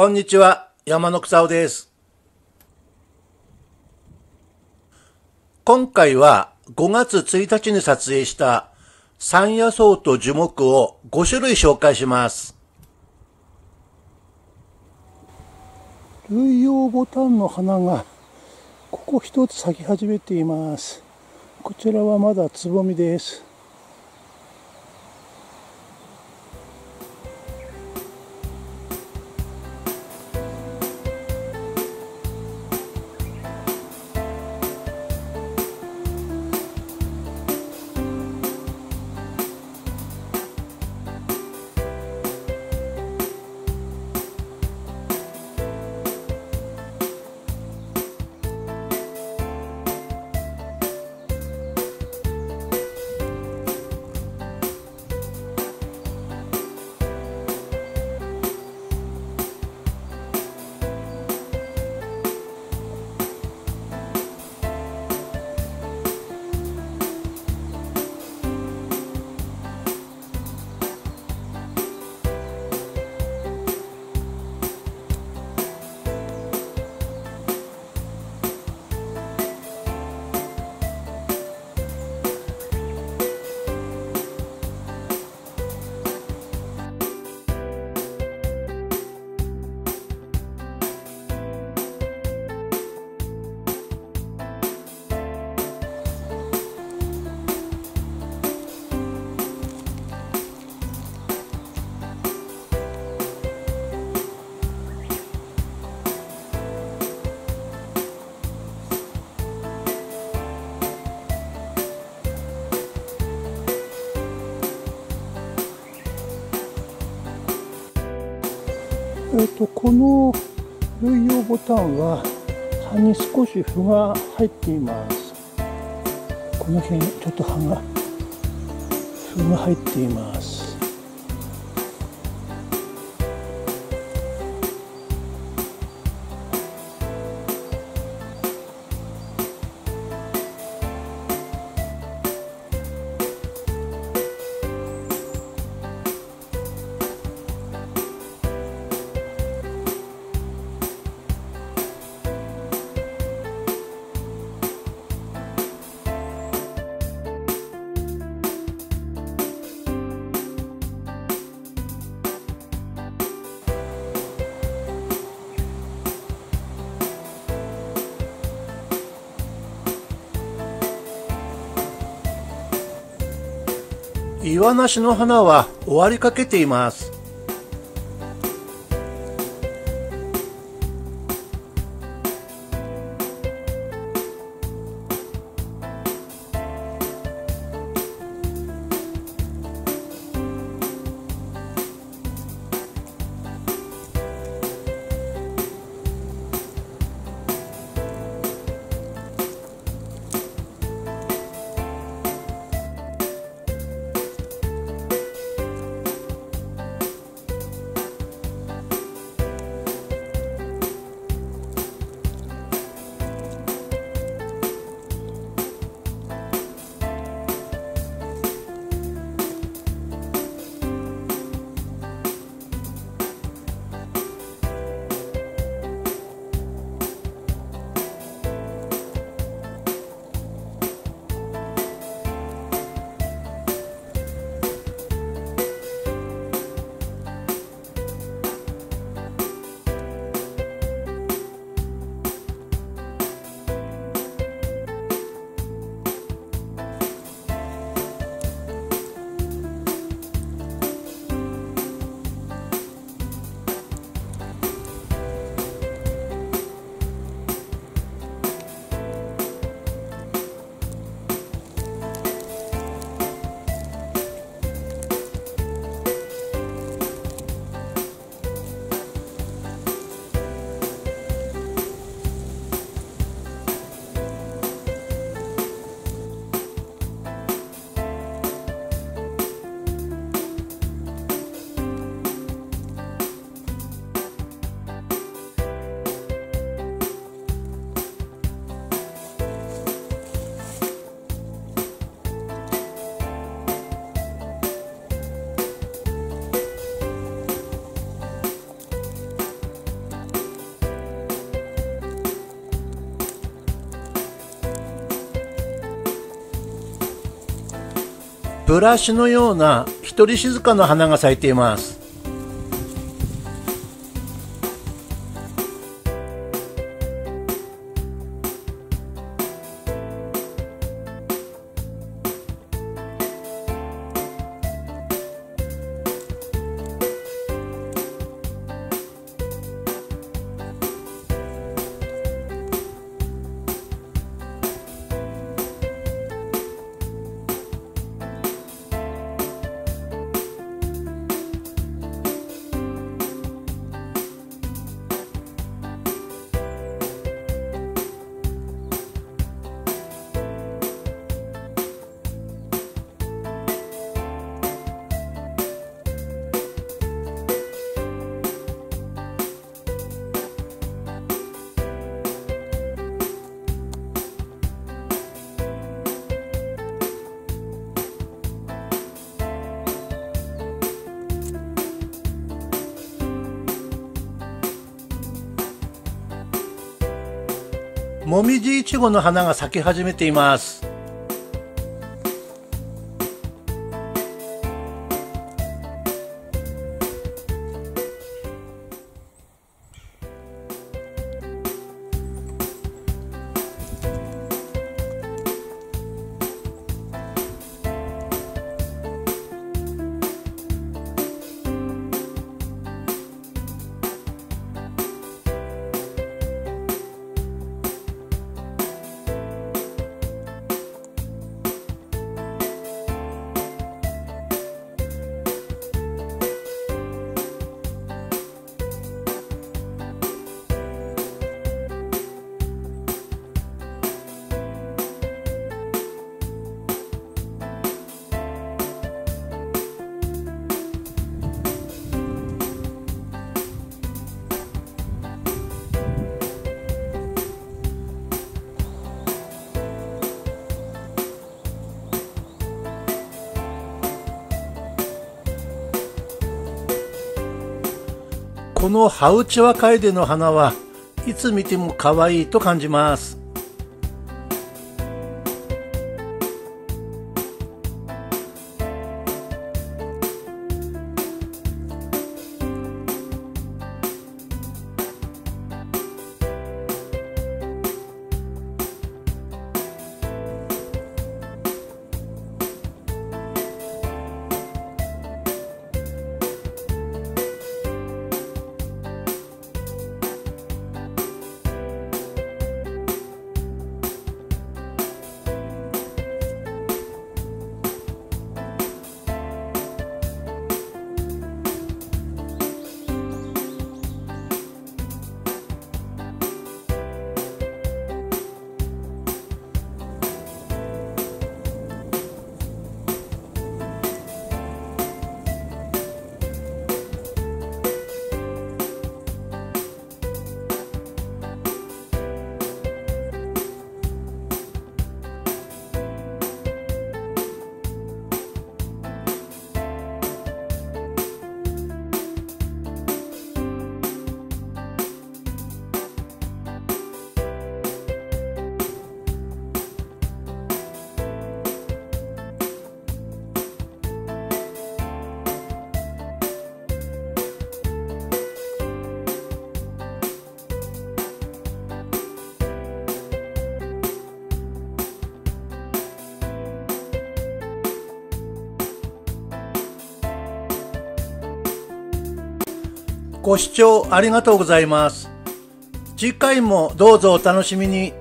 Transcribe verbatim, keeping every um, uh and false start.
こんにちは、山の草尾です。今回はごがつついたちに撮影した山野草と樹木をごしゅるい紹介します。 類葉ボタンの花がここ一つ咲き始めています。こちらはまだつぼみです。えっと、この類葉ボタンは葉に少し斑が入っています。この辺ちょっと葉が斑が入っています。 岩梨の花は終わりかけています。 ブラシのような一人静かな花が咲いています。もみじいちごの花が咲き始めています。このハウチワカエデの花はいつ見ても可愛いと感じます。ご視聴ありがとうございます。次回もどうぞお楽しみに。